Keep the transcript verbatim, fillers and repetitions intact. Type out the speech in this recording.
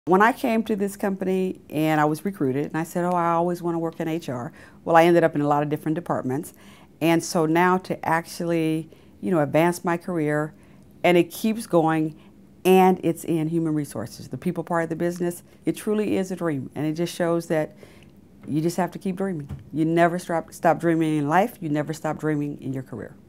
When I came to this company and I was recruited and I said, oh, I always want to work in H R. Well, I ended up in a lot of different departments. And so now to actually, you know, advance my career, and it keeps going, and it's in human resources, the people part of the business, it truly is a dream. And it just shows that you just have to keep dreaming. You never stop, stop dreaming in life. You never stop dreaming in your career.